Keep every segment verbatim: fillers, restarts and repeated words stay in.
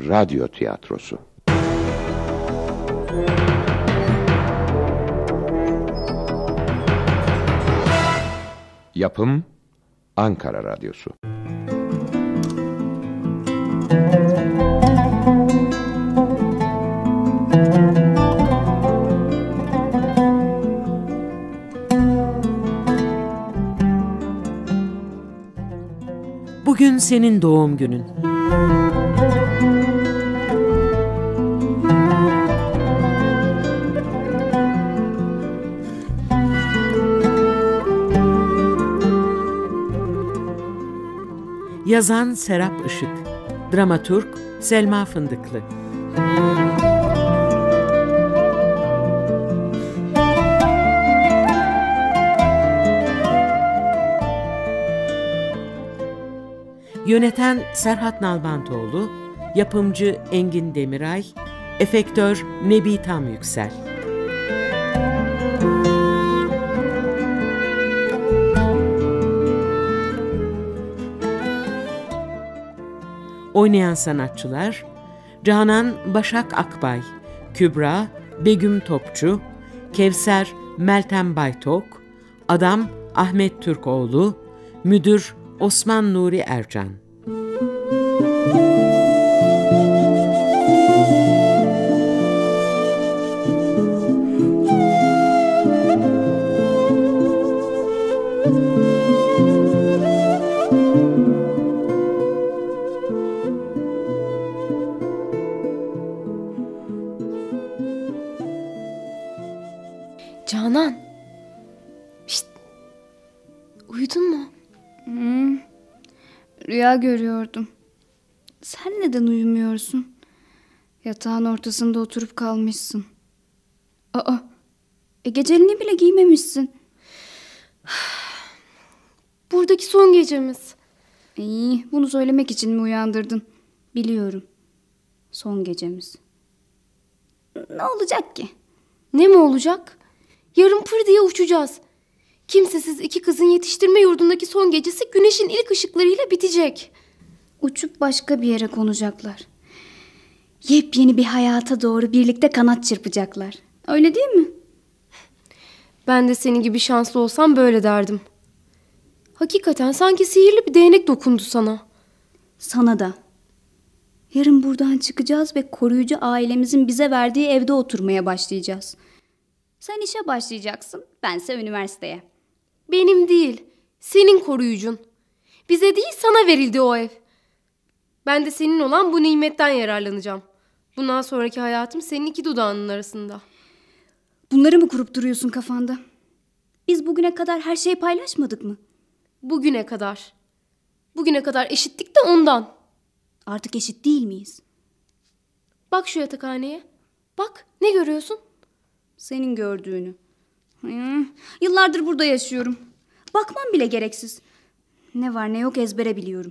radyo tiyatrosu. Yapım Ankara Radyosu. Bugün senin doğum günün. Yazan Serap Işık, dramaturg Selma Fındıklı. Yöneten Serhat Nalbantoğlu, yapımcı Engin Demiray, efektör Nebi Tam Yüksel. Oynayan sanatçılar: Canan Başak Akbay, Kübra Begüm Topçu, Kevser Meltem Baytok, Adam Ahmet Türkoğlu, Müdür Osman Nuri Ercan. Canan. Şşt. Uyudun mu? Hmm. Rüya görüyordum. Sen neden uyumuyorsun? Yatağın ortasında oturup kalmışsın. Aa, e geceliğini bile giymemişsin. Buradaki son gecemiz. İyi, bunu söylemek için mi uyandırdın? Biliyorum. Son gecemiz. Ne olacak ki? Ne mi olacak? Yarın pır diye uçacağız. Kimsesiz iki kızın yetiştirme yurdundaki son gecesi güneşin ilk ışıklarıyla bitecek. Uçup başka bir yere konacaklar. Yepyeni bir hayata doğru birlikte kanat çırpacaklar. Öyle değil mi? Ben de senin gibi şanslı olsam böyle derdim. Hakikaten sanki sihirli bir değnek dokundu sana. Sana da. Yarın buradan çıkacağız ve koruyucu ailemizin bize verdiği evde oturmaya başlayacağız. Sen işe başlayacaksın, bense üniversiteye. Benim değil, senin koruyucun. Bize değil, sana verildi o ev. Ben de senin olan bu nimetten yararlanacağım. Bundan sonraki hayatım senin iki dudağının arasında. Bunları mı kurup duruyorsun kafanda? Biz bugüne kadar her şeyi paylaşmadık mı? Bugüne kadar. Bugüne kadar eşittik de ondan. Artık eşit değil miyiz? Bak şu yatakhaneye. Bak, ne görüyorsun? Senin gördüğünü. Hmm, yıllardır burada yaşıyorum. Bakmam bile gereksiz. Ne var ne yok ezbere biliyorum.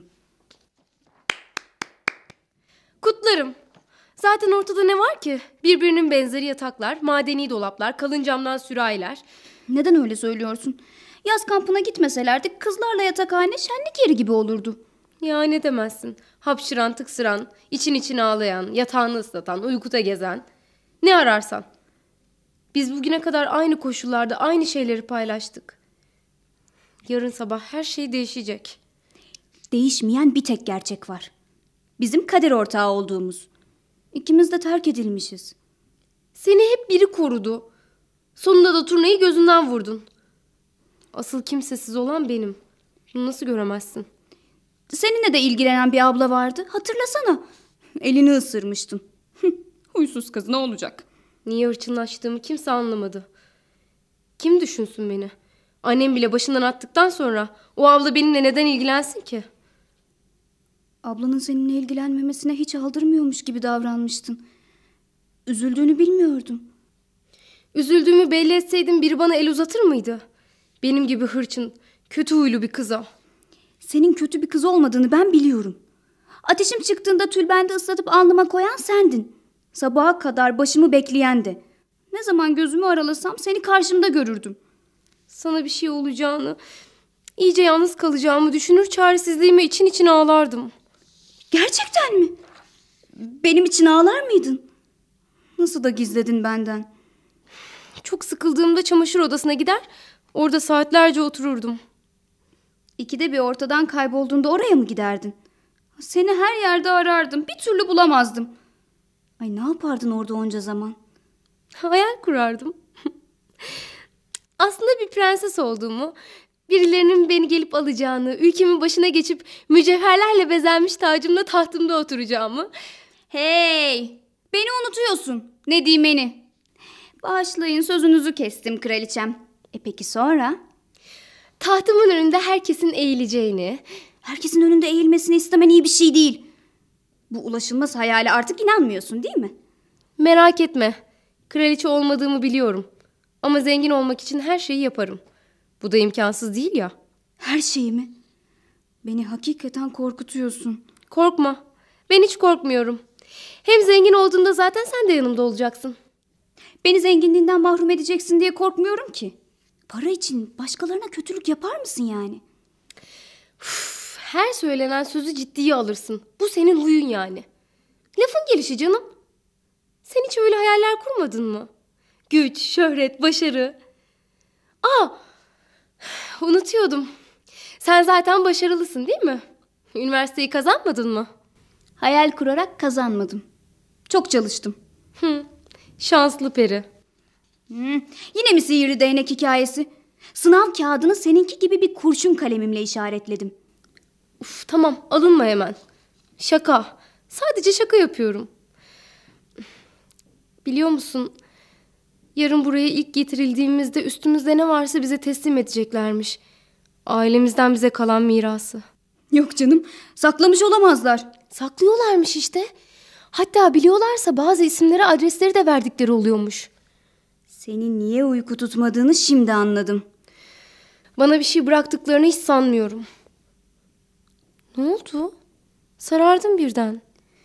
Kutlarım. Zaten ortada ne var ki? Birbirinin benzeri yataklar, madeni dolaplar, kalın camdan sürahiler. Neden öyle söylüyorsun? Yaz kampına gitmeselerdi kızlarla yatakhane şenlik yeri gibi olurdu. Ya ne demezsin. Hapşıran, tıksıran, için için ağlayan, yatağını ıslatan, uykuda gezen. Ne ararsan. Biz bugüne kadar aynı koşullarda aynı şeyleri paylaştık. Yarın sabah her şey değişecek. Değişmeyen bir tek gerçek var. Bizim kader ortağı olduğumuz. İkimiz de terk edilmişiz. Seni hep biri korudu. Sonunda da turnayı gözünden vurdun. Asıl kimsesiz olan benim. Bunu nasıl göremezsin? Seninle de ilgilenen bir abla vardı. Hatırlasana. Elini ısırmıştın. Huysuz kız, ne olacak? Niye hırçınlaştığımı kimse anlamadı. Kim düşünsün beni? Annem bile başından attıktan sonra o abla benimle neden ilgilensin ki? Ablanın seninle ilgilenmemesine hiç aldırmıyormuş gibi davranmıştın. Üzüldüğünü bilmiyordum. Üzüldüğümü belli etseydim biri bana el uzatır mıydı? Benim gibi hırçın, kötü huylu bir kıza. Senin kötü bir kız olmadığını ben biliyorum. Ateşim çıktığında tülbende ıslatıp alnıma koyan sendin. Sabaha kadar başımı bekleyen de. Ne zaman gözümü aralasam seni karşımda görürdüm. Sana bir şey olacağını, iyice yalnız kalacağımı düşünür çaresizliğime için için ağlardım. Gerçekten mi? Benim için ağlar mıydın? Nasıl da gizledin benden? Çok sıkıldığımda çamaşır odasına gider, orada saatlerce otururdum. İkide bir ortadan kaybolduğunda oraya mı giderdin? Seni her yerde arardım, bir türlü bulamazdım. Ay, ne yapardın orada onca zaman? Hayal kurardım. Aslında bir prenses olduğumu, birilerinin beni gelip alacağını, ülkemin başına geçip mücevherlerle bezenmiş tacımla tahtımda oturacağımı. Hey! Beni unutuyorsun. Nedimeni. Bağışlayın, sözünüzü kestim kraliçem. E peki sonra? Tahtımın önünde herkesin eğileceğini. Herkesin önünde eğilmesini istemen iyi bir şey değil. Bu ulaşılmaz hayale artık inanmıyorsun, değil mi? Merak etme. Kraliçe olmadığımı biliyorum. Ama zengin olmak için her şeyi yaparım. Bu da imkansız değil ya. Her şeyi mi? Beni hakikaten korkutuyorsun. Korkma. Ben hiç korkmuyorum. Hem zengin olduğunda zaten sen de yanımda olacaksın. Beni zenginliğinden mahrum edeceksin diye korkmuyorum ki. Para için başkalarına kötülük yapar mısın yani? Uf, her söylenen sözü ciddiye alırsın. Bu senin huyun yani. Lafın gelişi canım. Sen hiç öyle hayaller kurmadın mı? Güç, şöhret, başarı. Aa, unutuyordum. Sen zaten başarılısın değil mi? Üniversiteyi kazanmadın mı? Hayal kurarak kazanmadım. Çok çalıştım. Hı, şanslı peri. Hmm, yine mi sihirli değnek hikayesi? Sınav kağıdını seninki gibi bir kurşun kalemimle işaretledim. Uf, tamam, alınma hemen. Şaka. Sadece şaka yapıyorum. Biliyor musun? Yarın buraya ilk getirildiğimizde üstümüzde ne varsa bize teslim edeceklermiş. Ailemizden bize kalan mirası. Yok canım, saklamış olamazlar. Saklıyorlarmış işte. Hatta biliyorlarsa bazı isimlere adresleri de verdikleri oluyormuş. Senin niye uyku tutmadığını şimdi anladım. Bana bir şey bıraktıklarını hiç sanmıyorum. Ne oldu? Sarardım birden.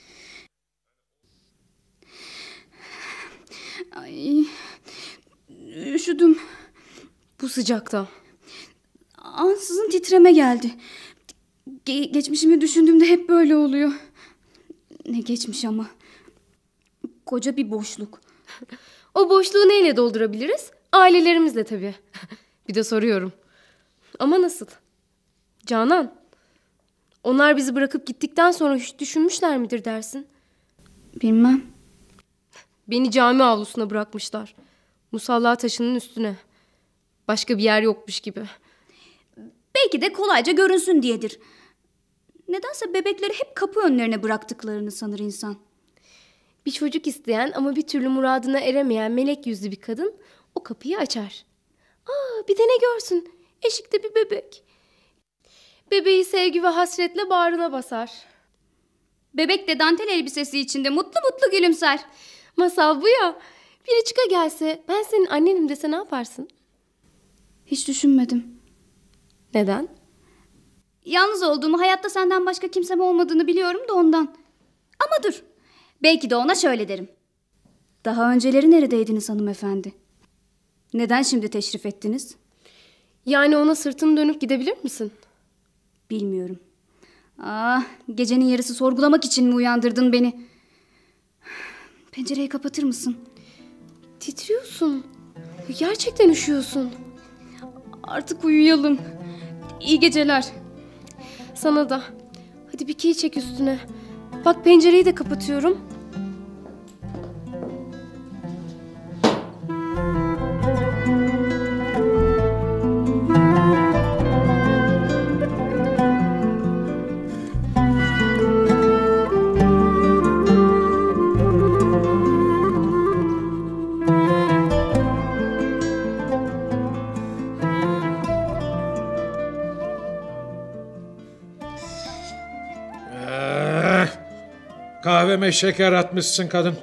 Ay, üşüdüm. Bu sıcakta. Ansızın titreme geldi. Ge- geçmişimi düşündüğümde hep böyle oluyor. Ne geçmiş ama. Koca bir boşluk. O boşluğu neyle doldurabiliriz? Ailelerimizle tabii. Bir de soruyorum. Ama nasıl? Canan, onlar bizi bırakıp gittikten sonra hiç düşünmüşler midir dersin? Bilmem. Beni cami avlusuna bırakmışlar. Musalla taşının üstüne. Başka bir yer yokmuş gibi. Belki de kolayca görünsün diyedir. Nedense bebekleri hep kapı önlerine bıraktıklarını sanır insan. Bir çocuk isteyen ama bir türlü muradına eremeyen melek yüzlü bir kadın o kapıyı açar. Aa, bir de ne görsün? Eşikte bir bebek. Bebeği sevgi ve hasretle bağrına basar. Bebek de dantel elbisesi içinde mutlu mutlu gülümser. Masal bu ya. Biri çıka gelse, ben senin annenim dese ne yaparsın? Hiç düşünmedim. Neden? Yalnız olduğumu, hayatta senden başka kimsem olmadığını biliyorum da ondan. Ama dur. Belki de ona şöyle derim. Daha önceleri neredeydiniz hanımefendi? Neden şimdi teşrif ettiniz? Yani ona sırtını dönüp gidebilir misin? Bilmiyorum. Ah, gecenin yarısı sorgulamak için mi uyandırdın beni? Pencereyi kapatır mısın? Titriyorsun. Gerçekten üşüyorsun. Artık uyuyalım. İyi geceler. Sana da. Hadi bir key çek üstüne. Bak, pencereyi de kapatıyorum. Kahveme şeker atmışsın kadın.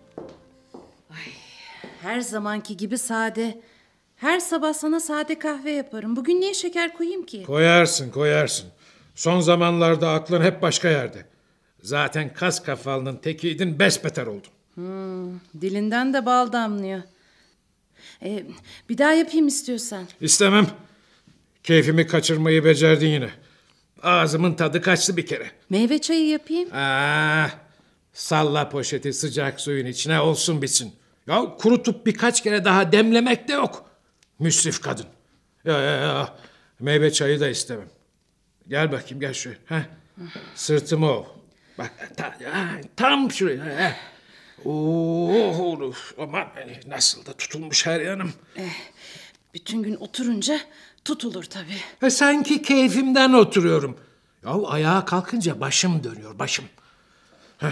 Her zamanki gibi sade. Her sabah sana sade kahve yaparım. Bugün niye şeker koyayım ki? Koyarsın koyarsın. Son zamanlarda aklın hep başka yerde. Zaten kas kafalının tekiydin, besbeter oldun. Hmm, dilinden de bal damlıyor. Ee, bir daha yapayım istiyorsan. İstemem. Keyfimi kaçırmayı becerdin yine. Ağzımın tadı kaçtı bir kere. Meyve çayı yapayım. Aa, Salla poşeti sıcak suyun içine, olsun bitsin. Ya kurutup birkaç kere daha demlemek de yok. Müsrif kadın. Ya, ya, ya. Meyve çayı da istemem. Gel bakayım, gel şuraya. Heh. Sırtımı ov. Bak ta, ya, tam şuraya. Heh. Oo, aman nasıl da tutulmuş her yanım. Eh, bütün gün oturunca tutulur tabii. E, sanki keyfimden oturuyorum. Ya ayağa kalkınca başım dönüyor, başım. Heh.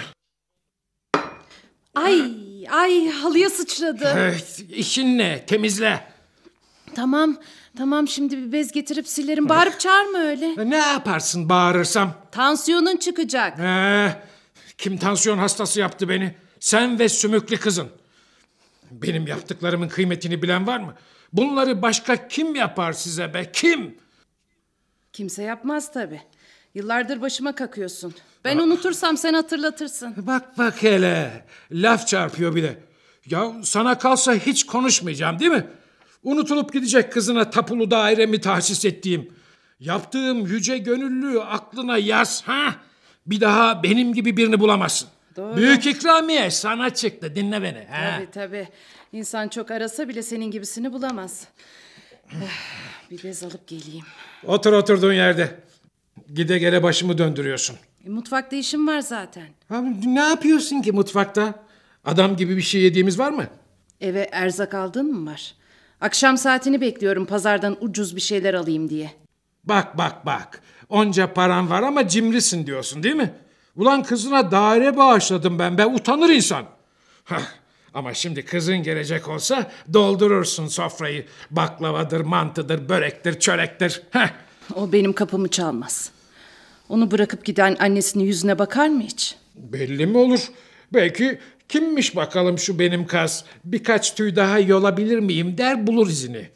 Ay ay halıya sıçradı. Evet, işin ne? Temizle. Tamam tamam, şimdi bir bez getirip silerim. Bağırıp çağırma öyle. E, ne yaparsın bağırırsam? Tansiyonun çıkacak. Ee, kim tansiyon hastası yaptı beni? Sen ve sümüklü kızın. Benim yaptıklarımın kıymetini bilen var mı? Bunları başka kim yapar size be? Kim? Kimse yapmaz tabii. Yıllardır başıma kakıyorsun. Ben unutursam sen hatırlatırsın. Bak bak hele. Laf çarpıyor bile. Ya sana kalsa hiç konuşmayacağım değil mi? Unutulup gidecek kızına tapulu dairemi tahsis ettiğim. Yaptığım yüce gönüllüğü aklına yaz. Ha? Bir daha benim gibi birini bulamazsın. Doğru. Büyük ikramiye sana çıktı, dinle beni. Ha? Tabii tabii. İnsan çok arasa bile senin gibisini bulamaz. Eh, bir bez alıp geleyim. Otur oturduğun yerde. Gide gele başımı döndürüyorsun. E, mutfakta işim var zaten. Abi, ne yapıyorsun ki mutfakta? Adam gibi bir şey yediğimiz var mı? Eve erzak aldın mı var? Akşam saatini bekliyorum pazardan ucuz bir şeyler alayım diye. Bak bak bak. Onca paran var ama cimrisin diyorsun değil mi? Ulan kızına daire bağışladım ben be, utanır insan. Hah, ama şimdi kızın gelecek olsa doldurursun sofrayı. Baklavadır, mantıdır, börektir, çörektir. Heh. O benim kapımı çalmaz. Onu bırakıp giden annesinin yüzüne bakar mı hiç? Belli mi olur? Belki kimmiş bakalım şu benim kaz. Birkaç tüy daha yolabilir miyim der, bulur izini.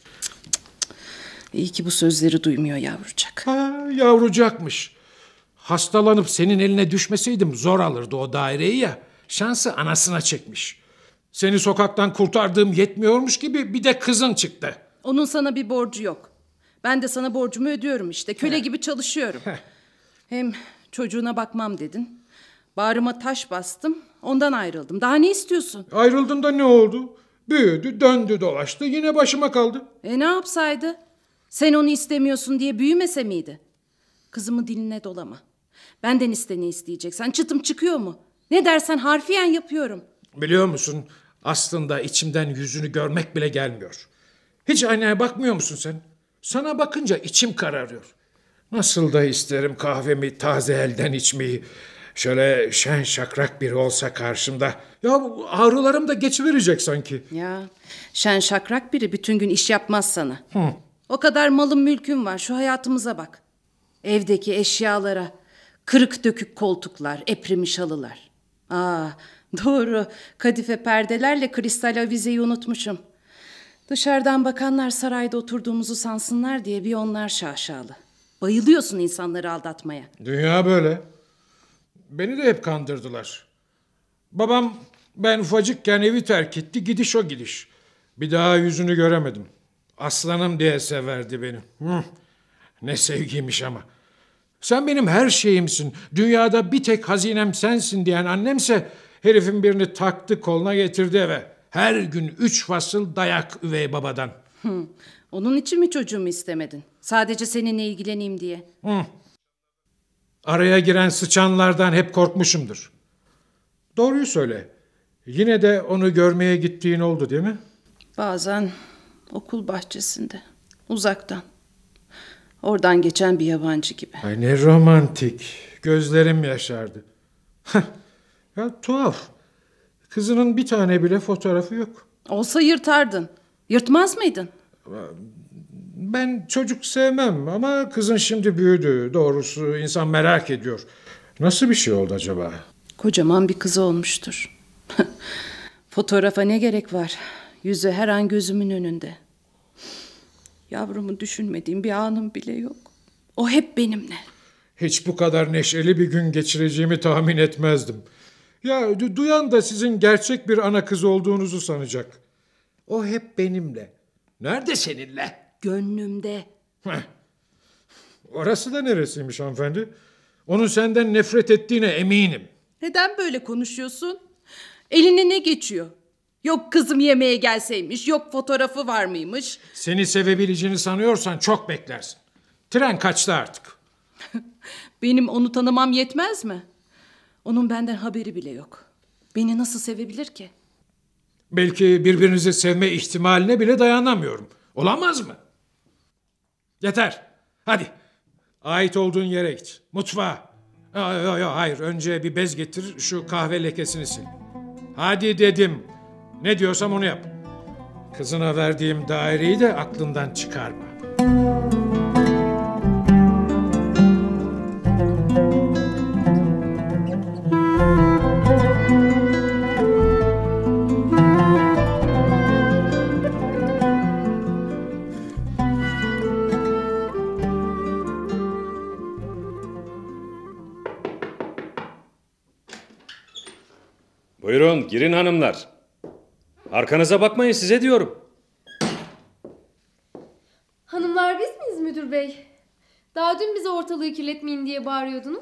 İyi ki bu sözleri duymuyor yavrucak. Ha, yavrucakmış. Hastalanıp senin eline düşmeseydim zor alırdı o daireyi ya. Şansı anasına çekmiş. Seni sokaktan kurtardığım yetmiyormuş gibi bir de kızın çıktı. Onun sana bir borcu yok. Ben de sana borcumu ödüyorum işte. Köle Heh. gibi çalışıyorum. Heh. Hem çocuğuna bakmam dedin. Bağrıma taş bastım. Ondan ayrıldım. Daha ne istiyorsun? Ayrıldın da ne oldu? Büyüdü, döndü, dolaştı. Yine başıma kaldı. E ne yapsaydı? Sen onu istemiyorsun diye büyümese miydi? Kızımı diline dolama. Benden iste ne isteyeceksen. Çıtım çıkıyor mu? Ne dersen harfiyen yapıyorum. Biliyor musun? Aslında içimden yüzünü görmek bile gelmiyor. Hiç aynaya bakmıyor musun sen? Sana bakınca içim kararıyor. Nasıl da isterim kahvemi taze elden içmeyi. Şöyle şen şakrak biri olsa karşımda. Ya ağrılarım da geçiverecek sanki. Ya şen şakrak biri bütün gün iş yapmaz sana. Hı. O kadar malın mülkün var, şu hayatımıza bak. Evdeki eşyalara, kırık dökük koltuklar, eprimiş halılar. Aa, doğru, kadife perdelerle kristal avizeyi unutmuşum. Dışarıdan bakanlar sarayda oturduğumuzu sansınlar diye bir onlar şaşalı. Bayılıyorsun insanları aldatmaya. Dünya böyle. Beni de hep kandırdılar. Babam ben ufacıkken evi terk etti, gidiş o gidiş. Bir daha yüzünü göremedim. Aslanım diye severdi beni. Hı. Ne sevgiymiş ama. Sen benim her şeyimsin. Dünyada bir tek hazinem sensin diyen annemse herifin birini taktı koluna getirdi eve. Her gün üç fasıl dayak üvey babadan. Hı. Onun için mi çocuğumu istemedin? Sadece seninle ilgileneyim diye. Hı. Araya giren sıçanlardan hep korkmuşumdur. Doğruyu söyle. Yine de onu görmeye gittiğin oldu değil mi? Bazen okul bahçesinde, uzaktan. Oradan geçen bir yabancı gibi. Ay ne romantik. Gözlerim yaşardı. Ya tuhaf. Kızının bir tane bile fotoğrafı yok. Olsa yırtardın. Yırtmaz mıydın? Ben çocuk sevmem ama kızın şimdi büyüdü. Doğrusu insan merak ediyor. Nasıl bir şey oldu acaba? Kocaman bir kızı olmuştur. Fotoğrafa ne gerek var? Yüzü her an gözümün önünde. Yavrumu düşünmediğim bir anım bile yok. O hep benimle. Hiç bu kadar neşeli bir gün geçireceğimi tahmin etmezdim. Ya du- duyan da sizin gerçek bir ana kız olduğunuzu sanacak. O hep benimle. Nerede seninle? Gönlümde. Heh. Orası da neresiymiş hanımefendi? Onun senden nefret ettiğine eminim. Neden böyle konuşuyorsun? Eline ne geçiyor? Yok kızım yemeğe gelseymiş, yok fotoğrafı var mıymış? Seni sevebileceğini sanıyorsan çok beklersin. Tren kaçtı artık. Benim onu tanımam yetmez mi? Onun benden haberi bile yok. Beni nasıl sevebilir ki? Belki birbirinizi sevme ihtimaline bile dayanamıyorum. Olamaz mı? Yeter. Hadi. Ait olduğun yere git. Mutfağa. Yok yok yo, hayır. Önce bir bez getir. Şu kahve lekesini sil. Hadi dedim. Ne diyorsam onu yap. Kızına verdiğim daireyi de aklından çıkarma. Buyurun girin hanımlar. Arkanıza bakmayın size diyorum. Hanımlar biz miyiz müdür bey? Daha dün bize ortalığı kirletmeyin diye bağırıyordunuz.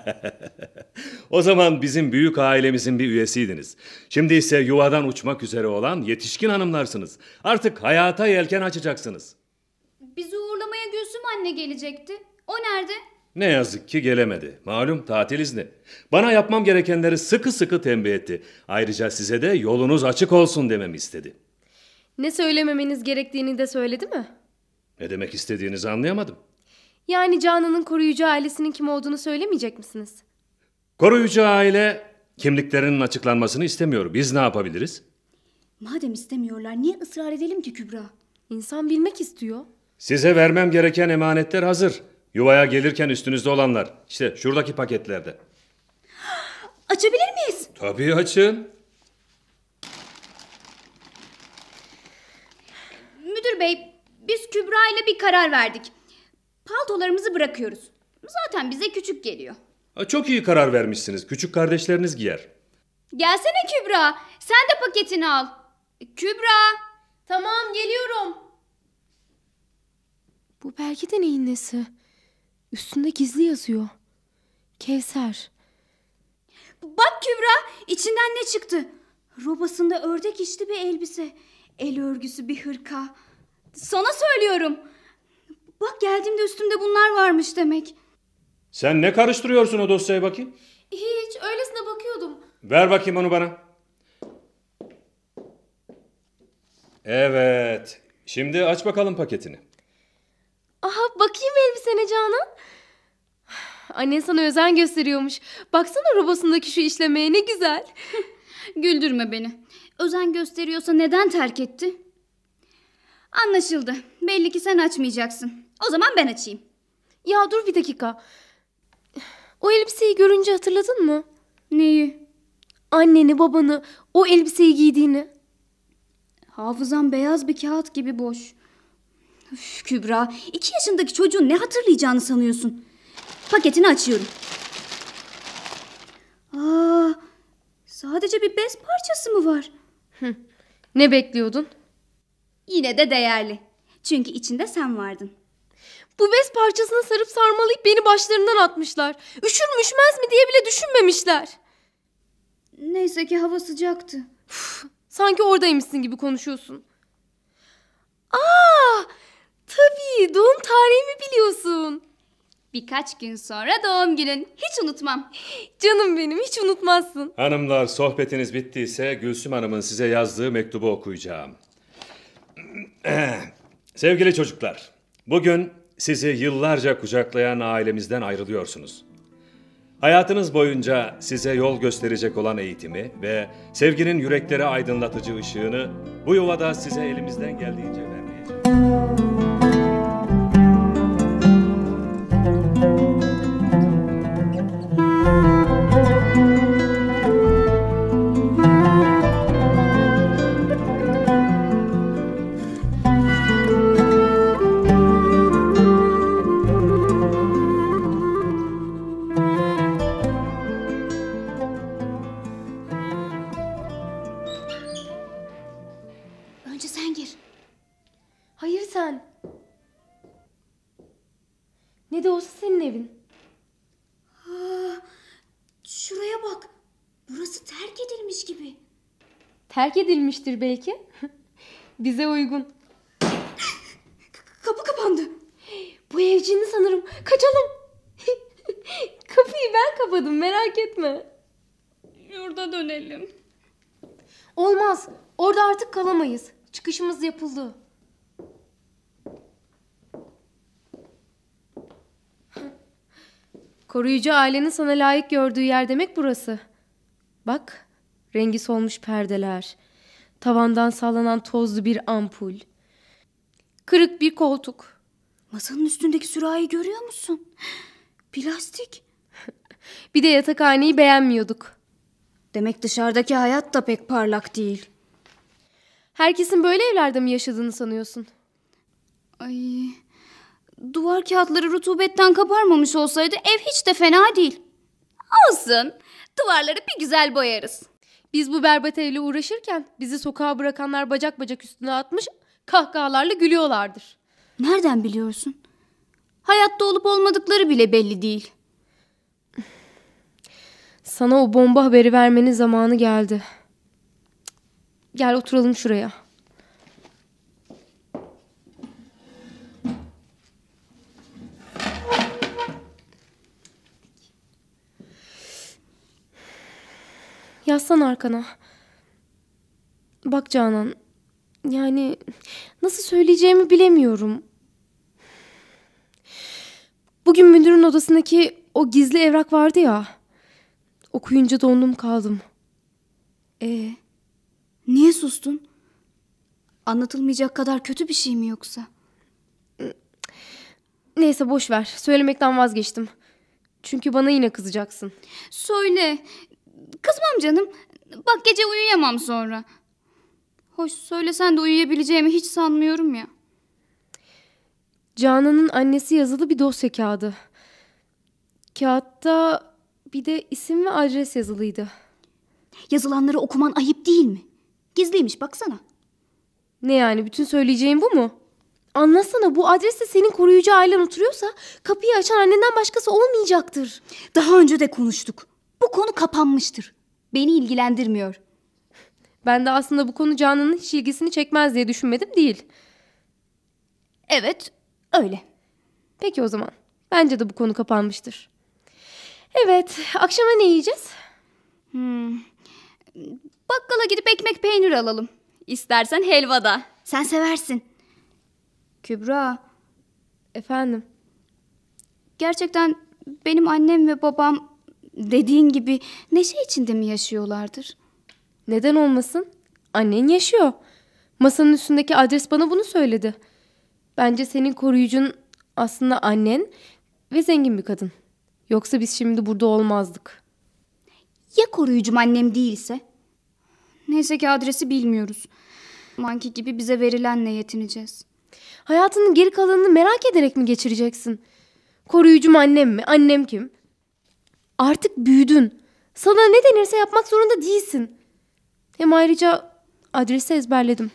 O zaman bizim büyük ailemizin bir üyesiydiniz. Şimdi ise yuvadan uçmak üzere olan yetişkin hanımlarsınız. Artık hayata yelken açacaksınız. Bizi uğurlamaya Gülsüm anne gelecekti. O nerede? Ne yazık ki gelemedi. Malum tatil izni. Bana yapmam gerekenleri sıkı sıkı tembih etti. Ayrıca size de yolunuz açık olsun dememi istedi. Ne söylememeniz gerektiğini de söyledi mi? Ne demek istediğinizi anlayamadım. Yani Canan'ın koruyucu ailesinin kim olduğunu söylemeyecek misiniz? Koruyucu aile kimliklerinin açıklanmasını istemiyor. Biz ne yapabiliriz? Madem istemiyorlar niye ısrar edelim ki Kübra? İnsan bilmek istiyor. Size vermem gereken emanetler hazır. Yuvaya gelirken üstünüzde olanlar. İşte şuradaki paketlerde. Açabilir miyiz? Tabii açın. Müdür bey, biz Kübra ile bir karar verdik. Paltolarımızı bırakıyoruz. Zaten bize küçük geliyor. Ha, çok iyi karar vermişsiniz. Küçük kardeşleriniz giyer. Gelsene Kübra, sen de paketini al. Kübra! Tamam geliyorum. Bu belki de neyin nesi? Üstünde gizli yazıyor. Kevser. Bak Kübra, içinden ne çıktı? Robasında ördek işli bir elbise. El örgüsü bir hırka. Sana söylüyorum. Bak geldiğimde üstümde bunlar varmış demek. Sen ne karıştırıyorsun o dosyaya bakayım? Hiç öylesine bakıyordum. Ver bakayım onu bana. Evet. Şimdi aç bakalım paketini. Aha bakayım elbisene Canan. Annen sana özen gösteriyormuş. Baksana robasındaki şu işlemeye ne güzel. Güldürme beni. Özen gösteriyorsa neden terk etti? Anlaşıldı. Belli ki sen açmayacaksın. O zaman ben açayım. Ya dur bir dakika. O elbiseyi görünce hatırladın mı? Neyi? Anneni, babanı, o elbiseyi giydiğini. Hafızam beyaz bir kağıt gibi boş. Üf, Kübra, iki yaşındaki çocuğun ne hatırlayacağını sanıyorsun? Paketini açıyorum. Aa, sadece bir bez parçası mı var? Hı. Ne bekliyordun? Yine de değerli. Çünkü içinde sen vardın. Bu bez parçasını sarıp sarmalayıp beni başlarından atmışlar. Üşür mü üşümez mi diye bile düşünmemişler. Neyse ki hava sıcaktı. Uf, sanki oradaymışsın gibi konuşuyorsun. Aa, tabii doğum tarihimi biliyorsun. Birkaç gün sonra doğum günün. Hiç unutmam. Canım benim, hiç unutmazsın. Hanımlar, sohbetiniz bittiyse Gülsüm Hanım'ın size yazdığı mektubu okuyacağım. Sevgili çocuklar, bugün sizi yıllarca kucaklayan ailemizden ayrılıyorsunuz. Hayatınız boyunca size yol gösterecek olan eğitimi ve sevginin yürekleri aydınlatıcı ışığını bu yuvada size elimizden geldiğince vermeyeceğiz. Önce sen gir. Hayır sen. Ne de olsa senin evin. Aa, şuraya bak. Burası terk edilmiş gibi. Terk edilmiştir belki. Bize uygun. Kapı kapandı. Bu ev cinli sanırım. Kaçalım. Kapıyı ben kapadım, merak etme. Yurda dönelim. Olmaz. Orada artık kalamayız. Çıkışımız yapıldı. Koruyucu ailenin sana layık gördüğü yer demek burası. Bak, rengi solmuş perdeler, tavandan sallanan tozlu bir ampul, kırık bir koltuk. Masanın üstündeki sürahiyi görüyor musun? Plastik. Bir de yatakhaneyi beğenmiyorduk. Demek dışarıdaki hayat da pek parlak değil. Herkesin böyle evlerde mi yaşadığını sanıyorsun? Ay, duvar kağıtları rutubetten kabarmamış olsaydı ev hiç de fena değil. Olsun, duvarları bir güzel boyarız. Biz bu berbat evle uğraşırken bizi sokağa bırakanlar bacak bacak üstüne atmış, kahkahalarla gülüyorlardır. Nereden biliyorsun? Hayatta olup olmadıkları bile belli değil. Sana o bomba haberi vermenin zamanı geldi. Gel oturalım şuraya. Yaslan arkana. Bak Canan, yani nasıl söyleyeceğimi bilemiyorum. Bugün müdürün odasındaki o gizli evrak vardı ya. Okuyunca dondum kaldım. Ee, niye sustun? Anlatılmayacak kadar kötü bir şey mi yoksa? Neyse boş ver. Söylemekten vazgeçtim. Çünkü bana yine kızacaksın. Söyle. Kızmam canım. Bak gece uyuyamam sonra. Hoş söylesen de uyuyabileceğimi hiç sanmıyorum ya. Canan'ın annesi yazılı bir dosya kağıdı. Kağıtta bir de isim ve adres yazılıydı. Yazılanları okuman ayıp değil mi? Gizliymiş baksana. Ne yani, bütün söyleyeceğim bu mu? Anlasana, bu adreste senin koruyucu ailen oturuyorsa kapıyı açan annenden başkası olmayacaktır. Daha önce de konuştuk. Bu konu kapanmıştır. Beni ilgilendirmiyor. Ben de aslında bu konu Canan'ın hiç ilgisini çekmez diye düşünmedim değil. Evet, öyle. Peki o zaman. Bence de bu konu kapanmıştır. Evet, akşama ne yiyeceğiz? Hmm. Bakkala gidip ekmek peynir alalım. İstersen helva da. Sen seversin. Kübra. Efendim? Gerçekten benim annem ve babam dediğin gibi neşe içinde mi yaşıyorlardır? Neden olmasın? Annen yaşıyor. Masanın üstündeki adres bana bunu söyledi. Bence senin koruyucun aslında annen ve zengin bir kadın. Yoksa biz şimdi burada olmazdık. Ya koruyucum annem değilse? Neyse ki adresi bilmiyoruz. Manki gibi bize verilenle yetineceğiz. Hayatının geri kalanını merak ederek mi geçireceksin? Koruyucum annem mi? Annem kim? Artık büyüdün. Sana ne denirse yapmak zorunda değilsin. Hem ayrıca adresi ezberledim.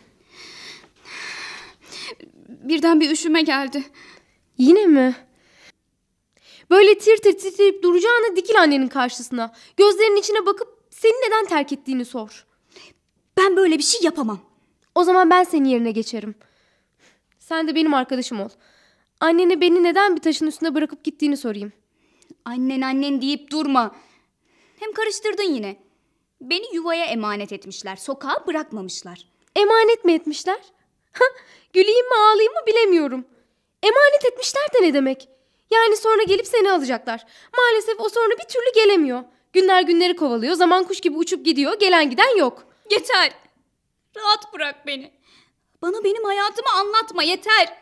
Birden bir üşüme geldi. Yine mi? Böyle tir tir titreyip duracağına dikil annenin karşısına. Gözlerinin içine bakıp seni neden terk ettiğini sor. Ben böyle bir şey yapamam. O zaman ben senin yerine geçerim. Sen de benim arkadaşım ol. Annene beni neden bir taşın üstüne bırakıp gittiğini sorayım. Annen annen deyip durma. Hem karıştırdın yine. Beni yuvaya emanet etmişler. Sokağa bırakmamışlar. Emanet mi etmişler? Güleyim mi ağlayayım mı bilemiyorum. Emanet etmişler de ne demek? Yani sonra gelip seni alacaklar. Maalesef o sonra bir türlü gelemiyor. Günler günleri kovalıyor. Zaman kuş gibi uçup gidiyor. Gelen giden yok. Yeter. Rahat bırak beni. Bana benim hayatımı anlatma, yeter.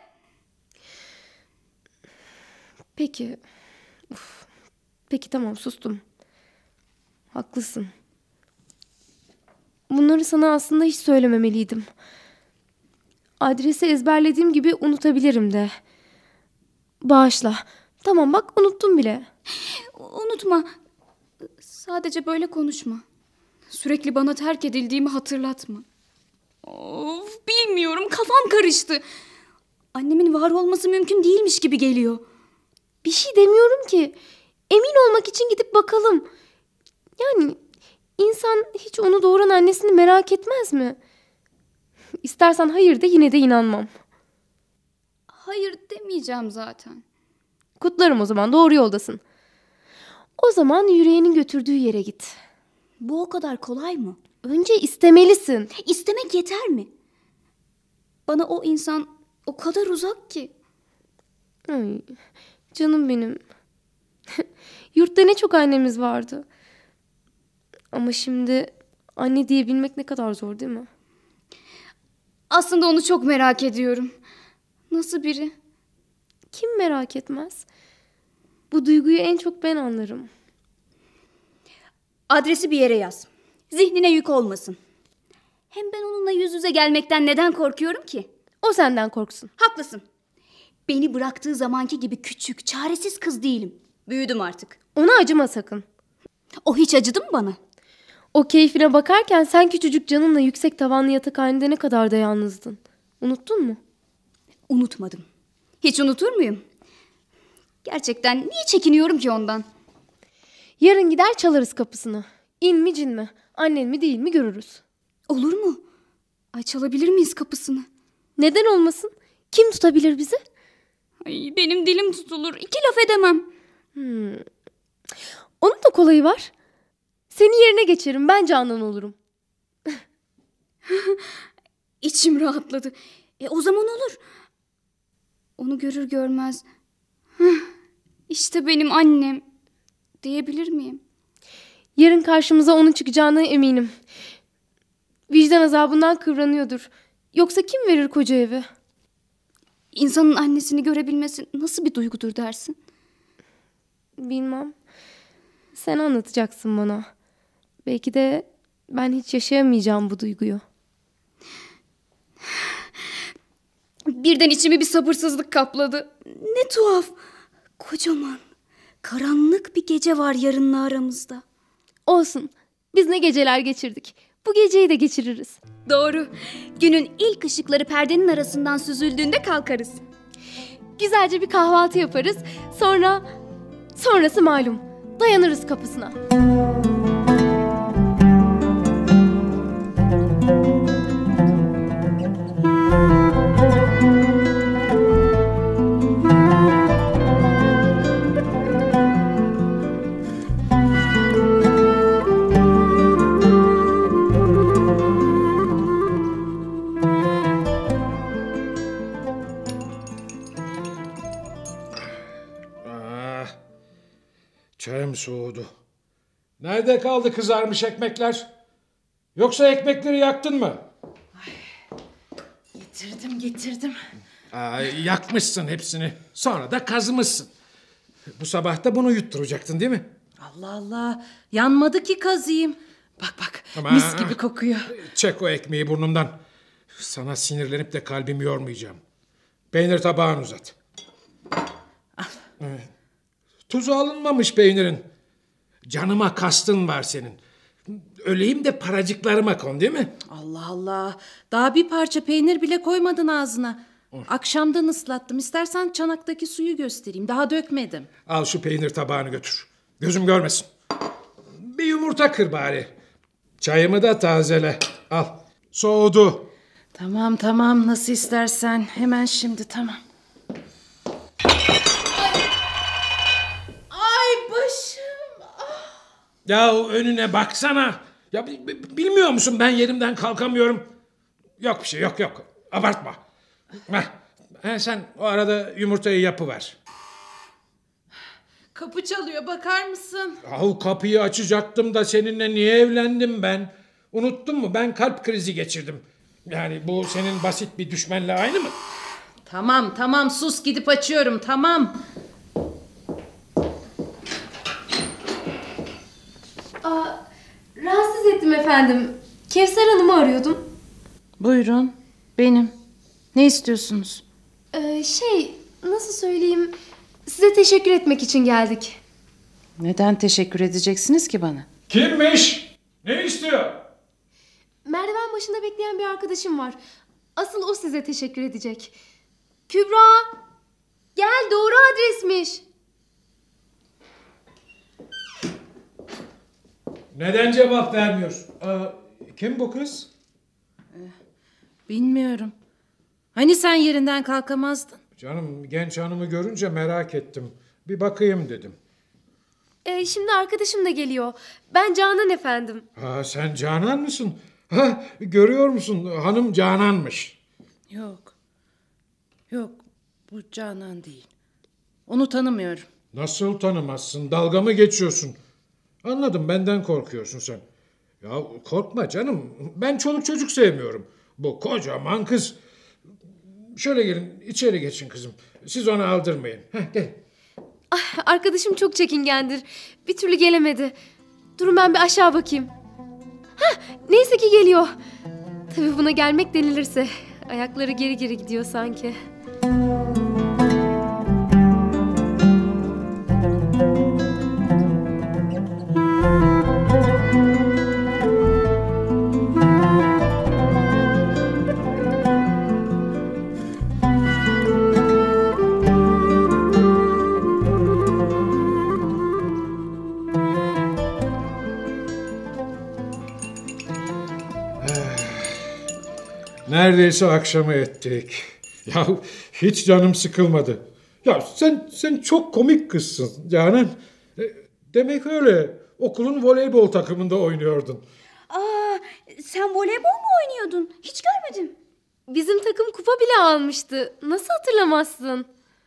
Peki. Uf. Peki tamam, sustum. Haklısın. Bunları sana aslında hiç söylememeliydim. Adresi ezberlediğim gibi unutabilirim de. Bağışla. Tamam bak, unuttum bile. Unutma. Sadece böyle konuşma. Sürekli bana terk edildiğimi hatırlatma. Of, bilmiyorum, kafam karıştı. Annemin var olması mümkün değilmiş gibi geliyor. Bir şey demiyorum ki. Emin olmak için gidip bakalım. Yani İnsan hiç onu doğuran annesini merak etmez mi? İstersen hayır de yine de inanmam. Hayır demeyeceğim zaten. Kutlarım o zaman, doğru yoldasın. O zaman yüreğinin götürdüğü yere git. Bu o kadar kolay mı? Önce istemelisin. İstemek yeter mi? Bana o insan o kadar uzak ki. Ay, canım benim. Yurtta ne çok annemiz vardı. Ama şimdi anne diyebilmek ne kadar zor değil mi? Aslında onu çok merak ediyorum. Nasıl biri? Kim merak etmez? Bu duyguyu en çok ben anlarım. Adresi bir yere yaz. Zihnine yük olmasın. Hem ben onunla yüz yüze gelmekten neden korkuyorum ki? O senden korksun. Haklısın. Beni bıraktığı zamanki gibi küçük, çaresiz kız değilim. Büyüdüm artık. Ona acıma sakın. O hiç acıdı mı bana? O keyfine bakarken sen küçücük canınla yüksek tavanlı yatakhanede ne kadar da yalnızdın. Unuttun mu? Unutmadım. Hiç unutur muyum? Gerçekten niye çekiniyorum ki ondan? Yarın gider çalarız kapısını. İn mi cin mi? Annen mi değil mi görürüz. Olur mu? Ay çalabilir miyiz kapısını? Neden olmasın? Kim tutabilir bizi? Ay benim dilim tutulur. İki laf edemem. Hmm. Onun da kolayı var. Seni yerine geçerim. Ben Canan olurum. İçim rahatladı. E o zaman olur. Onu görür görmez. İşte benim annem diyebilir miyim? Yarın karşımıza onun çıkacağına eminim. Vicdan azabından kıvranıyordur. Yoksa kim verir koca evi? İnsanın annesini görebilmesi nasıl bir duygudur dersin? Bilmem. Sen anlatacaksın bana. Belki de ben hiç yaşayamayacağım bu duyguyu. Birden içimi bir sabırsızlık kapladı. Ne tuhaf. Kocaman, karanlık bir gece var yarınla aramızda. Olsun. Biz ne geceler geçirdik. Bu geceyi de geçiririz. Doğru. Günün ilk ışıkları perdenin arasından süzüldüğünde kalkarız. Güzelce bir kahvaltı yaparız. Sonra... Sonrası malum. Dayanırız kapısına. Çayım soğudu. Nerede kaldı kızarmış ekmekler? Yoksa ekmekleri yaktın mı? Getirdim getirdim. Aa, yakmışsın hepsini. Sonra da kazımışsın. Bu sabah da bunu yutturacaktın değil mi? Allah Allah. Yanmadı ki kazıyım. Bak bak Ama, mis gibi kokuyor. Çek o ekmeği burnumdan. Sana sinirlenip de kalbimi yormayacağım. Peynir tabağını uzat. Evet. Tuzu alınmamış peynirin. Canıma kastın var senin. Öleyim de paracıklarıma kon değil mi? Allah Allah. Daha bir parça peynir bile koymadın ağzına. Akşamdan ıslattım. İstersen çanaktaki suyu göstereyim. Daha dökmedim. Al şu peynir tabağını götür. Gözüm görmesin. Bir yumurta kır bari. Çayımı da tazele. Al. Soğudu. Tamam tamam nasıl istersen. Hemen şimdi tamam. Ay başım. Ah. Ya önüne baksana. Ya bilmiyor musun ben yerimden kalkamıyorum. Yok bir şey yok yok. Abartma. Heh. He, sen o arada yumurtayı yapıver. Kapı çalıyor bakar mısın? Yahu kapıyı açacaktım da seninle niye evlendim ben? Unuttun mu? Ben kalp krizi geçirdim. Yani bu senin basit bir düşmenle aynı mı? Tamam tamam sus gidip açıyorum tamam. Aa, rahatsız ettim efendim. Kevser Hanım'ı arıyordum. Buyurun benim. Ne istiyorsunuz? Ee, şey nasıl söyleyeyim, size teşekkür etmek için geldik. Neden teşekkür edeceksiniz ki bana? Kimmiş? Ne istiyor? Merdiven başında bekleyen bir arkadaşım var. Asıl o size teşekkür edecek. Kübra, gel, doğru adresmiş. Neden cevap vermiyor? Aa, kim bu kız? Bilmiyorum. Hani sen yerinden kalkamazdın? Canım, genç hanımı görünce merak ettim. Bir bakayım dedim. Ee, şimdi arkadaşım da geliyor. Ben Canan efendim. Ha, sen Canan mısın? Ha, görüyor musun? Hanım Canan'mış. Yok. Yok, bu Canan değil. Onu tanımıyorum. Nasıl tanımazsın? Dalga mı geçiyorsun? Anladım, benden korkuyorsun sen. Ya korkma canım. Ben çoluk çocuk sevmiyorum. Bu kocaman kız. Şöyle gelin, içeri geçin kızım. Siz onu aldırmayın. Heh, gel. Ah, arkadaşım çok çekingendir. Bir türlü gelemedi. Durun ben bir aşağı bakayım. Hah, neyse ki geliyor. Tabii buna gelmek denilirse. Ayakları geri geri gidiyor sanki. Neredeyse akşamı ettik. Ya hiç canım sıkılmadı. Ya sen sen çok komik kızsın Canan. E, Demek öyle. Okulun voleybol takımında oynuyordun. Aa, sen voleybol mu oynuyordun? Hiç görmedim. Bizim takım kupa bile almıştı. Nasıl hatırlamazsın?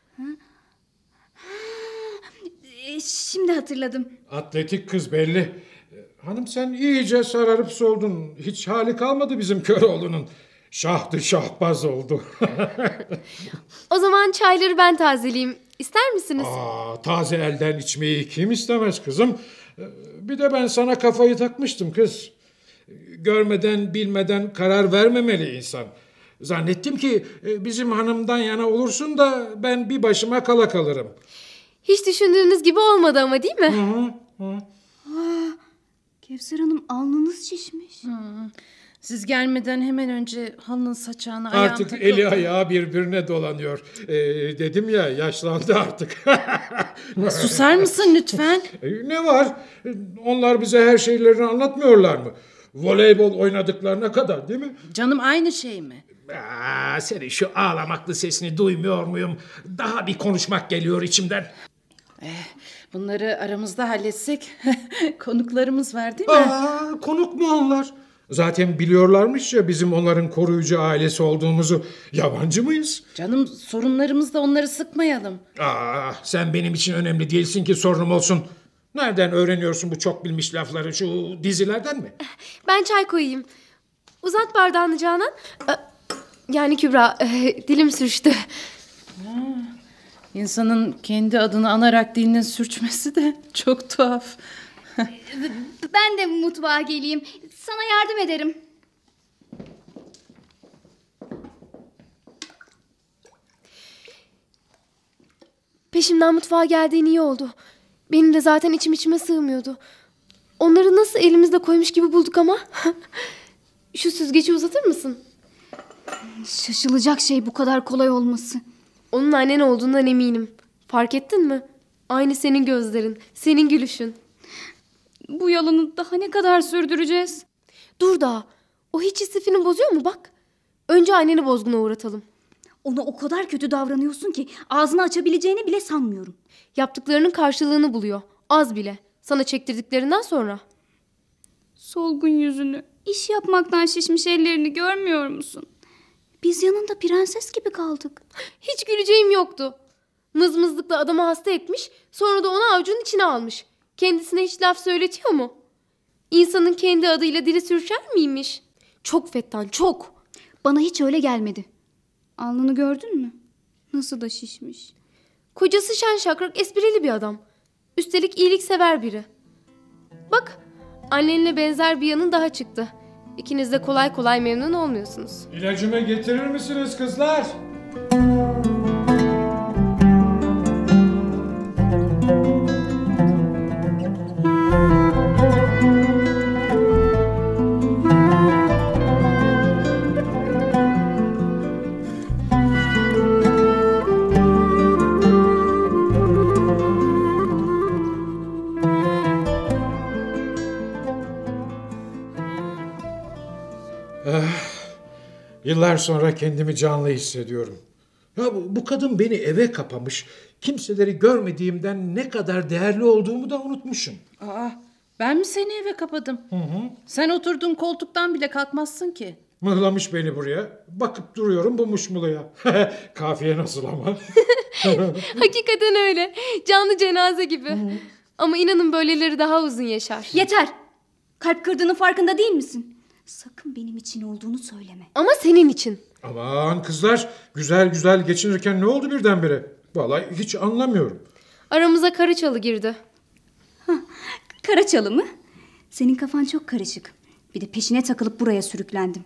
Ee, şimdi hatırladım. Atletik kız belli. E, Hanım sen iyice sararıp soldun. Hiç hali kalmadı bizim Köroğlu'nun. Şahtı şahbaz oldu. O zaman çayları ben tazeleyeyim. İster misiniz? Aa, taze elden içmeyi kim istemez kızım? E, Bir de ben sana kafayı takmıştım kız. Görmeden bilmeden karar vermemeli insan. Zannettim ki e, bizim hanımdan yana olursun da ben bir başıma kala kalırım. Hiç düşündüğünüz gibi olmadı ama değil mi? Hı hı. Kevser Hanım alnınız şişmiş. Siz gelmeden hemen önce halının saçağını ayağım Artık takıldı. eli ayağı birbirine dolanıyor. E, dedim ya yaşlandı artık. Susar mısın lütfen? E, Ne var? E, Onlar bize her şeylerini anlatmıyorlar mı? Voleybol oynadıklarına kadar değil mi? Canım aynı şey mi? Aa, senin şu ağlamaklı sesini duymuyor muyum? Daha bir konuşmak geliyor içimden. Bunları aramızda halletsek konuklarımız var değil mi? Aa, konuk mu onlar? Zaten biliyorlarmış ya bizim onların koruyucu ailesi olduğumuzu. Yabancı mıyız? Canım sorunlarımızda onları sıkmayalım. Aa, sen benim için önemli değilsin ki sorunum olsun. Nereden öğreniyorsun bu çok bilmiş lafları? Şu dizilerden mi? Ben çay koyayım. Uzat bardağını Canan. Ee, Yani Kübra, e, dilim sürçtü. İnsanın kendi adını anarak dilinin sürçmesi de çok tuhaf. Ben de mutfağa geleyim. Sana yardım ederim. Peşimden mutfağa geldiğin iyi oldu. Benim de zaten içim içime sığmıyordu. Onları nasıl elimizde koymuş gibi bulduk ama. Şu süzgeci uzatır mısın? Şaşılacak şey bu kadar kolay olması. Onun annen olduğundan eminim. Fark ettin mi? Aynı senin gözlerin, senin gülüşün. Bu yalanı daha ne kadar sürdüreceğiz? Dur daha. O hiç istifini bozuyor mu bak? Önce anneni bozguna uğratalım. Ona o kadar kötü davranıyorsun ki ağzını açabileceğini bile sanmıyorum. Yaptıklarının karşılığını buluyor. Az bile. Sana çektirdiklerinden sonra. Solgun yüzünü, iş yapmaktan şişmiş ellerini görmüyor musun? Biz yanında prenses gibi kaldık. Hiç güleceğim yoktu. Mızmızlıkla adamı hasta etmiş, sonra da onu avucunun içine almış. Kendisine hiç laf söyletiyor mu? İnsanın kendi adıyla dili sürçer miymiş? Çok fettan, çok. Bana hiç öyle gelmedi. Alnını gördün mü? Nasıl da şişmiş. Kocası şen şakrak esprili bir adam. Üstelik iyiliksever biri. Bak, annenle benzer bir yanın daha çıktı. İkiniz de kolay kolay memnun olmuyorsunuz. İlacımı getirir misiniz kızlar? Yıllar sonra kendimi canlı hissediyorum. Ya bu, bu kadın beni eve kapamış. Kimseleri görmediğimden ne kadar değerli olduğumu da unutmuşum. Aa, ben mi seni eve kapadım? Hı hı. Sen oturduğun koltuktan bile kalkmazsın ki. Mıhlamış beni buraya. Bakıp duruyorum bu muşmulaya. Kafiye nasıl ama? Hakikaten öyle. Canlı cenaze gibi. Ama inanın böyleleri daha uzun yaşar. Yeter. Kalp kırdığının farkında değil misin? Sakın benim için olduğunu söyleme. Ama senin için. Aman kızlar, güzel güzel geçinirken ne oldu birdenbire? Vallahi hiç anlamıyorum. Aramıza Karaçalı girdi. Karaçalı mı? Senin kafan çok karışık. Bir de peşine takılıp buraya sürüklendim.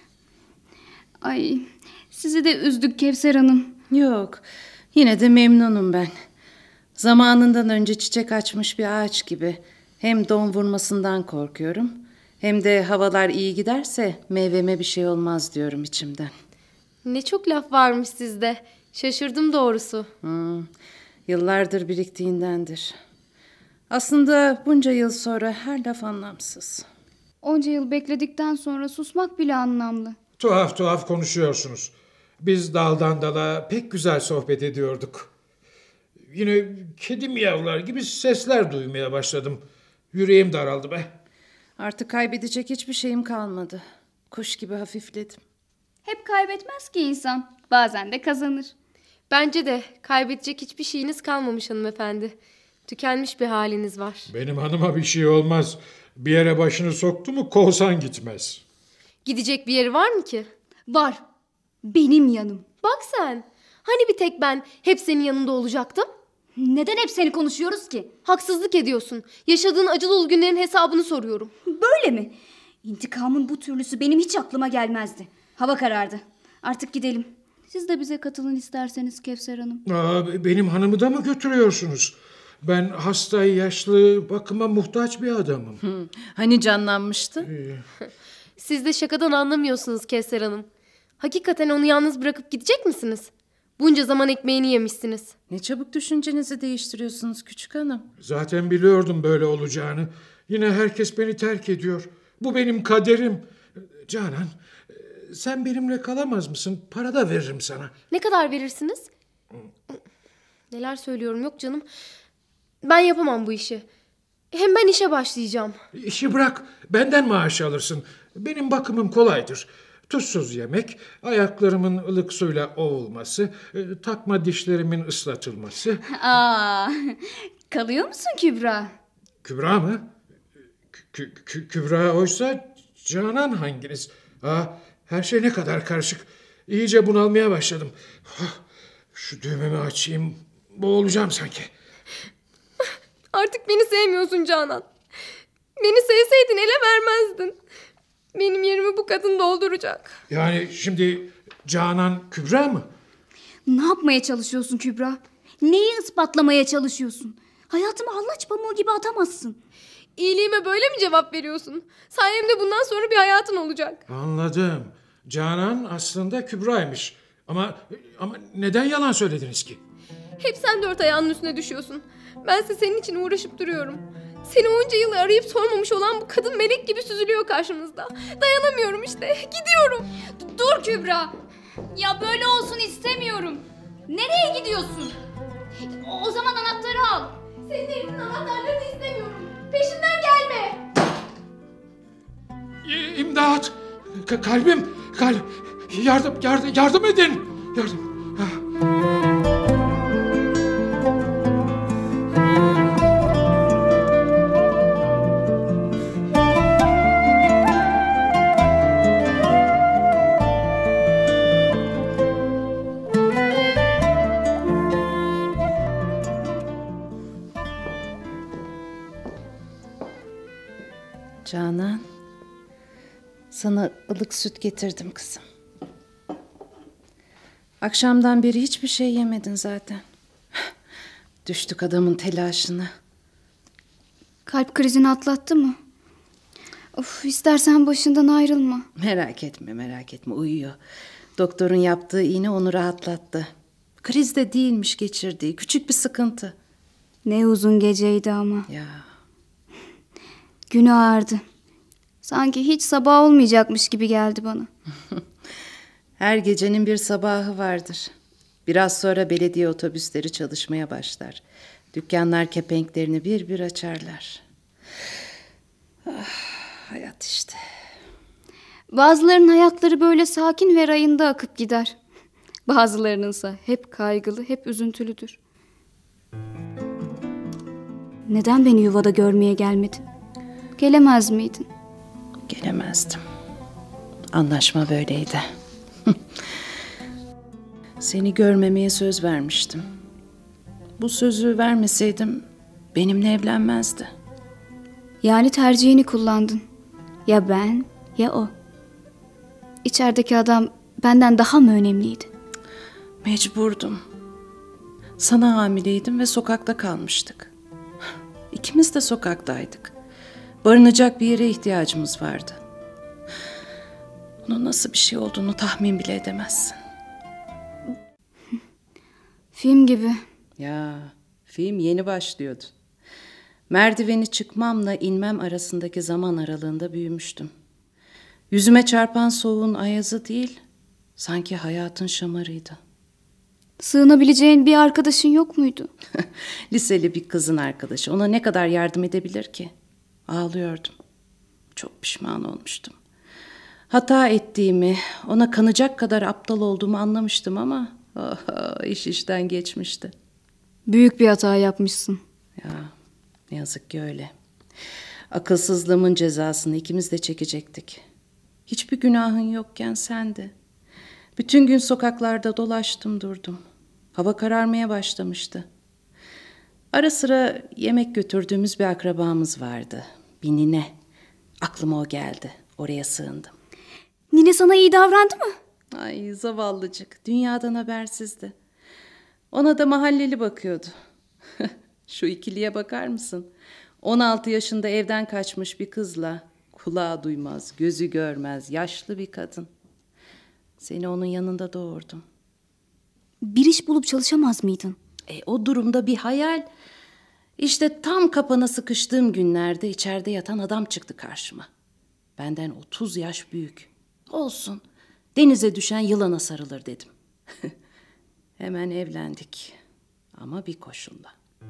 Ay, sizi de üzdük Kevser Hanım. Yok, yine de memnunum ben. Zamanından önce çiçek açmış bir ağaç gibi. Hem don vurmasından korkuyorum, hem de havalar iyi giderse meyveme bir şey olmaz diyorum içimden. Ne çok laf varmış sizde. Şaşırdım doğrusu. Hmm, yıllardır biriktiğindendir. Aslında bunca yıl sonra her laf anlamsız. Onca yıl bekledikten sonra susmak bile anlamlı. Tuhaf tuhaf konuşuyorsunuz. Biz daldan dala pek güzel sohbet ediyorduk. Yine kedi miyavlar gibi sesler duymaya başladım. Yüreğim daraldı be. Artık kaybedecek hiçbir şeyim kalmadı. Kuş gibi hafifledim. Hep kaybetmez ki insan. Bazen de kazanır. Bence de kaybedecek hiçbir şeyiniz kalmamış hanımefendi. Tükenmiş bir haliniz var. Benim hanıma bir şey olmaz. Bir yere başını soktu mu kovsan gitmez. Gidecek bir yeri var mı ki? Var. Benim yanım. Bak sen. Hani bir tek ben hep senin yanında olacaktım? Neden hep seni konuşuyoruz ki? Haksızlık ediyorsun. Yaşadığın acı dolu günlerin hesabını soruyorum. Böyle mi? İntikamın bu türlüsü benim hiç aklıma gelmezdi. Hava karardı. Artık gidelim. Siz de bize katılın isterseniz Kevser Hanım. Aa, benim hanımı da mı götürüyorsunuz? Ben hasta, yaşlı, bakıma muhtaç bir adamım. Hı, hani canlanmıştı? Siz de şakadan anlamıyorsunuz Kevser Hanım. Hakikaten onu yalnız bırakıp gidecek misiniz? Bunca zaman ekmeğini yemişsiniz. Ne çabuk düşüncenizi değiştiriyorsunuz küçük hanım. Zaten biliyordum böyle olacağını. Yine herkes beni terk ediyor. Bu benim kaderim. Canan, sen benimle kalamaz mısın? Para da veririm sana. Ne kadar verirsiniz? Neler söylüyorum, yok canım. Ben yapamam bu işi. Hem ben işe başlayacağım. İşi bırak, benden maaş alırsın. Benim bakımım kolaydır. Tuzsuz yemek, ayaklarımın ılık suyla ovulması, takma dişlerimin ıslatılması. Aa, kalıyor musun Kübra? Kübra mı? Kü- kü- Kübra oysa Canan hanginiz? Aa, her şey ne kadar karışık. İyice bunalmaya başladım. Ah, şu düğmemi açayım, boğulacağım sanki. Artık beni sevmiyorsun Canan. Beni sevseydin ele vermezdin. Benim yerimi bu kadın dolduracak. Yani şimdi Canan Kübra mı? Ne yapmaya çalışıyorsun Kübra? Neyi ispatlamaya çalışıyorsun? Hayatımı hallaç pamuğu gibi atamazsın. İyiliğime böyle mi cevap veriyorsun? Sayemde bundan sonra bir hayatın olacak. Anladım. Canan aslında Kübra'ymış. Ama ama neden yalan söylediniz ki? Hep sen dört ayağının üstüne düşüyorsun. Bense senin için uğraşıp duruyorum. Seni onca yıl arayıp sormamış olan bu kadın melek gibi süzülüyor karşımızda. Dayanamıyorum işte. Gidiyorum. Dur Kübra. Ya böyle olsun istemiyorum. Nereye gidiyorsun? O zaman anahtarı al. Senin elinin anahtarlarını istemiyorum. Peşinden gelme. İ- İmdat! Ka- kalbim, kalp, yardım, yardım, yardım edin. Yardım. Ah. Canan, sana ılık süt getirdim kızım. Akşamdan beri hiçbir şey yemedin zaten. Düştük adamın telaşına. Kalp krizini atlattı mı? Of, istersen başından ayrılma. Merak etme, merak etme, uyuyor. Doktorun yaptığı iğne onu rahatlattı. Kriz de değilmiş geçirdiği, küçük bir sıkıntı. Ne uzun geceydi ama. Ya. Gün ağardı. Sanki hiç sabah olmayacakmış gibi geldi bana. Her gecenin bir sabahı vardır. Biraz sonra belediye otobüsleri çalışmaya başlar. Dükkanlar kepenklerini bir bir açarlar. Ah, hayat işte. Bazılarının hayatları böyle sakin ve rayında akıp gider. Bazılarınınsa hep kaygılı, hep üzüntülüdür. Neden beni yuvada görmeye gelmedin? Gelemez miydin? Gelemezdim. Anlaşma böyleydi. Seni görmemeye söz vermiştim. Bu sözü vermeseydim benimle evlenmezdi. Yani tercihini kullandın. Ya ben ya o. İçerideki adam benden daha mı önemliydi? Mecburdum. Sana hamileydim ve sokakta kalmıştık. İkimiz de sokaktaydık. Barınacak bir yere ihtiyacımız vardı. Bunun nasıl bir şey olduğunu tahmin bile edemezsin. Film gibi. Ya, film yeni başlıyordu. Merdiveni çıkmamla inmem arasındaki zaman aralığında büyümüştüm. Yüzüme çarpan soğuğun ayazı değil, sanki hayatın şamarıydı. Sığınabileceğin bir arkadaşın yok muydu? Liseli bir kızın arkadaşı. Ona ne kadar yardım edebilir ki? Ağlıyordum. Çok pişman olmuştum. Hata ettiğimi, ona kanacak kadar aptal olduğumu anlamıştım ama oh, iş işten geçmişti. Büyük bir hata yapmışsın. Ya, ne yazık ki öyle. Akılsızlığımın cezasını ikimiz de çekecektik. Hiçbir günahın yokken sendi. Bütün gün sokaklarda dolaştım durdum. Hava kararmaya başlamıştı. Ara sıra yemek götürdüğümüz bir akrabamız vardı. Bir nine. Aklıma o geldi. Oraya sığındım. Nine sana iyi davrandı mı? Ay zavallıcık. Dünyadan habersizdi. Ona da mahalleli bakıyordu. Şu ikiliye bakar mısın? on altı yaşında evden kaçmış bir kızla, kulağı duymaz, gözü görmez, yaşlı bir kadın. Seni onun yanında doğurdum. Bir iş bulup çalışamaz mıydın? E, o durumda bir hayal. İşte tam kapana sıkıştığım günlerde içeride yatan adam çıktı karşıma. Benden otuz yaş büyük. Olsun, denize düşen yılana sarılır dedim. Hemen evlendik. Ama bir koşulla.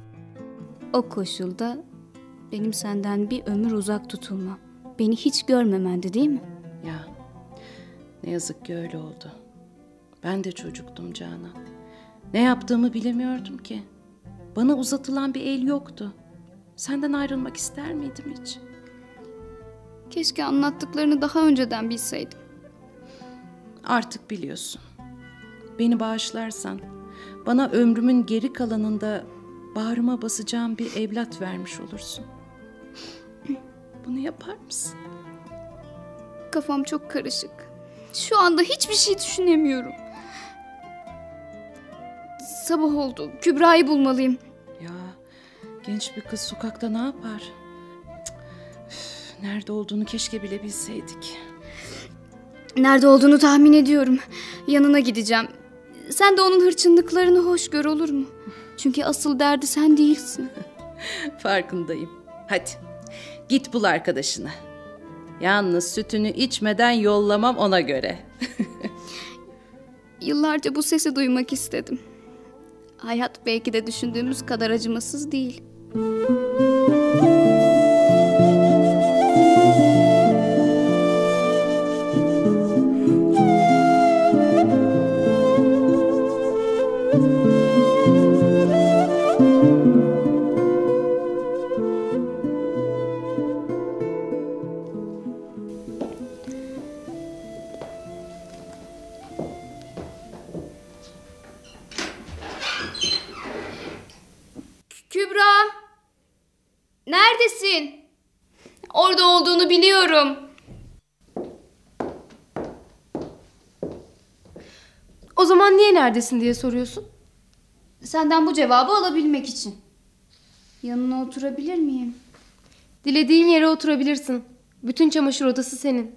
O koşulda benim senden bir ömür uzak tutulmam. Beni hiç görmemendi değil mi? Ya, ne yazık ki öyle oldu. Ben de çocuktum Canan. Ne yaptığımı bilemiyordum ki. Bana uzatılan bir el yoktu. Senden ayrılmak ister miydim hiç? Keşke anlattıklarını daha önceden bilseydim. Artık biliyorsun. Beni bağışlarsan, bana ömrümün geri kalanında bağrıma basacağım bir evlat vermiş olursun. Bunu yapar mısın? Kafam çok karışık. Şu anda hiçbir şey düşünemiyorum. Sabah oldu. Kübra'yı bulmalıyım. Ya, genç bir kız sokakta ne yapar? Cık, üf, nerede olduğunu keşke bile bilseydik. Nerede olduğunu tahmin ediyorum. Yanına gideceğim. Sen de onun hırçınlıklarını hoş gör, olur mu? Çünkü asıl derdi sen değilsin. Farkındayım. Hadi git bul arkadaşını. Yalnız sütünü içmeden yollamam ona göre. Yıllarca bu sesi duymak istedim. Hayat belki de düşündüğümüz kadar acımasız değil. Kübra! Neredesin? Orada olduğunu biliyorum. O zaman niye neredesin diye soruyorsun? Senden bu cevabı alabilmek için. Yanına oturabilir miyim? Dilediğin yere oturabilirsin. Bütün çamaşır odası senin.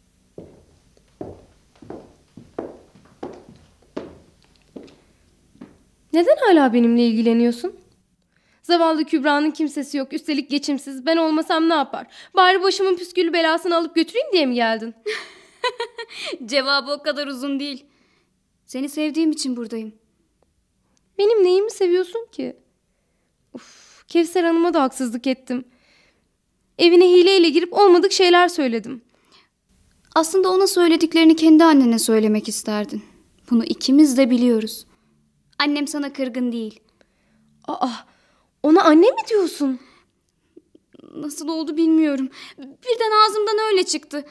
Neden hala benimle ilgileniyorsun? Zavallı Kübra'nın kimsesi yok, üstelik geçimsiz. Ben olmasam ne yapar? Bari başımın püsküllü belasını alıp götüreyim diye mi geldin? Cevabı o kadar uzun değil. Seni sevdiğim için buradayım. Benim neyimi seviyorsun ki? Of, Kevser Hanım'a da haksızlık ettim. Evine hileyle girip olmadık şeyler söyledim. Aslında ona söylediklerini kendi annene söylemek isterdin. Bunu ikimiz de biliyoruz. Annem sana kırgın değil. Aa, ona anne mi diyorsun? Nasıl oldu bilmiyorum. Birden ağzımdan öyle çıktı.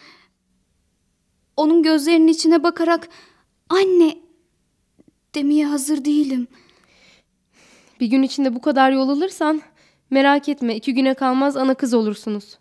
Onun gözlerinin içine bakarak anne demeye hazır değilim. Bir gün içinde bu kadar yol alırsan merak etme, iki güne kalmaz ana kız olursunuz.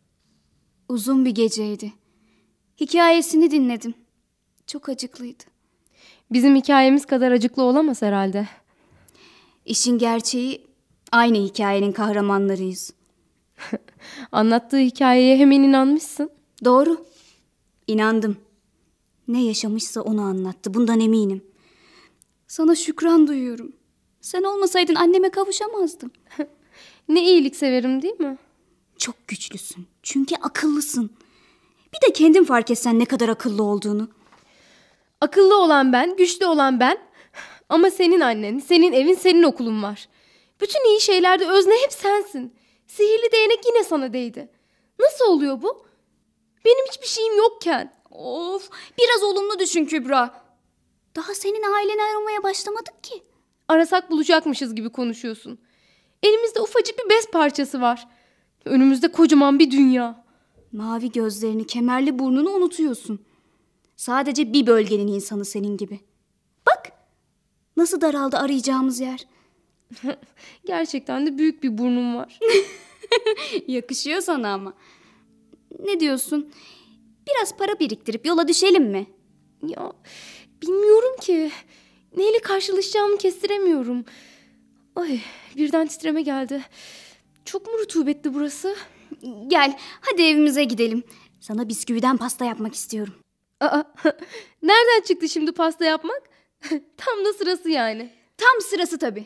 Uzun bir geceydi. Hikayesini dinledim. Çok acıklıydı. Bizim hikayemiz kadar acıklı olamaz herhalde. İşin gerçeği aynı hikayenin kahramanlarıyız. Anlattığı hikayeye hemen inanmışsın. Doğru. İnandım. Ne yaşamışsa onu anlattı. Bundan eminim. Sana şükran duyuyorum. Sen olmasaydın anneme kavuşamazdım. Ne iyilik severim değil mi? Çok güçlüsün. Çünkü akıllısın. Bir de kendin fark etsen ne kadar akıllı olduğunu. Akıllı olan ben, güçlü olan ben. Ama senin annen, senin evin, senin okulun var. Bütün iyi şeylerde özne hep sensin. Sihirli değnek yine sana değdi. Nasıl oluyor bu? Benim hiçbir şeyim yokken. Of, biraz olumlu düşün Kübra. Daha senin aileni aramaya başlamadık ki. Arasak bulacakmışız gibi konuşuyorsun. Elimizde ufacık bir bez parçası var. Önümüzde kocaman bir dünya. Mavi gözlerini, kemerli burnunu unutuyorsun. Sadece bir bölgenin insanı senin gibi. Bak, nasıl daraldı arayacağımız yer. Gerçekten de büyük bir burnum var. Yakışıyor sana ama. Ne diyorsun? Biraz para biriktirip yola düşelim mi? Ya bilmiyorum ki. Neyle karşılaşacağımı kestiremiyorum. Ay, birden titreme geldi. Çok mu rutubetli burası? Gel, hadi evimize gidelim. Sana bisküviden pasta yapmak istiyorum. Aa, nereden çıktı şimdi pasta yapmak? Tam da sırası yani. Tam sırası tabii.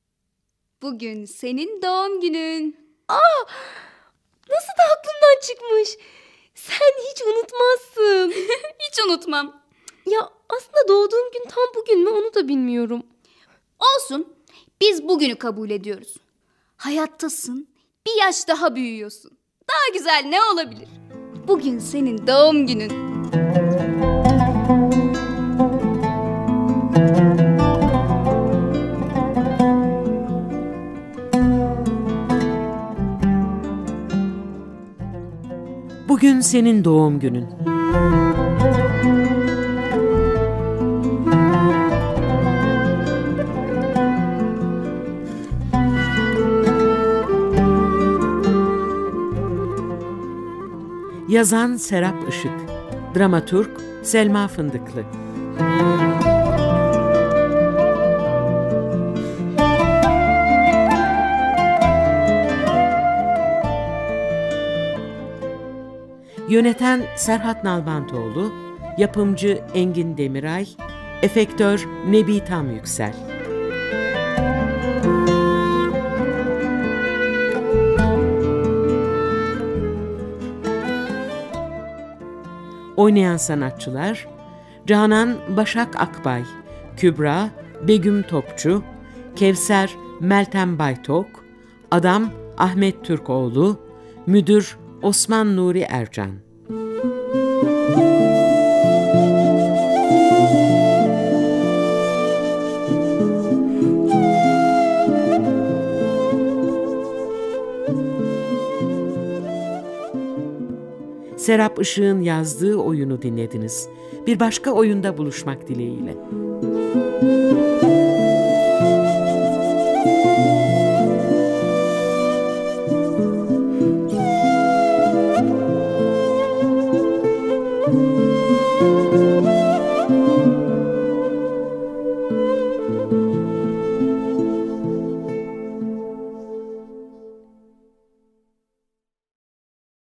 Bugün senin doğum günün. Aa, nasıl da aklımdan çıkmış. Sen hiç unutmazsın. Hiç unutmam. Ya aslında doğduğum gün tam bugün mü onu da bilmiyorum. Olsun. Biz bugünü kabul ediyoruz. Hayattasın. Bir yaş daha büyüyorsun. Daha güzel ne olabilir? Bugün senin doğum günün. Bugün senin doğum günün. Yazan Serap Işık, dramaturg Selma Fındıklı. Yöneten Serhat Nalbantoğlu, yapımcı Engin Demiray, efektör Nebi Tamyüksel. Oynayan sanatçılar: Canan Başak Akbay, Kübra Begüm Topçu, Kevser Meltem Baytok, Adam Ahmet Türkoğlu, Müdür Osman Nuri Ercan. Serap Işık'ın yazdığı oyunu dinlediniz. Bir başka oyunda buluşmak dileğiyle.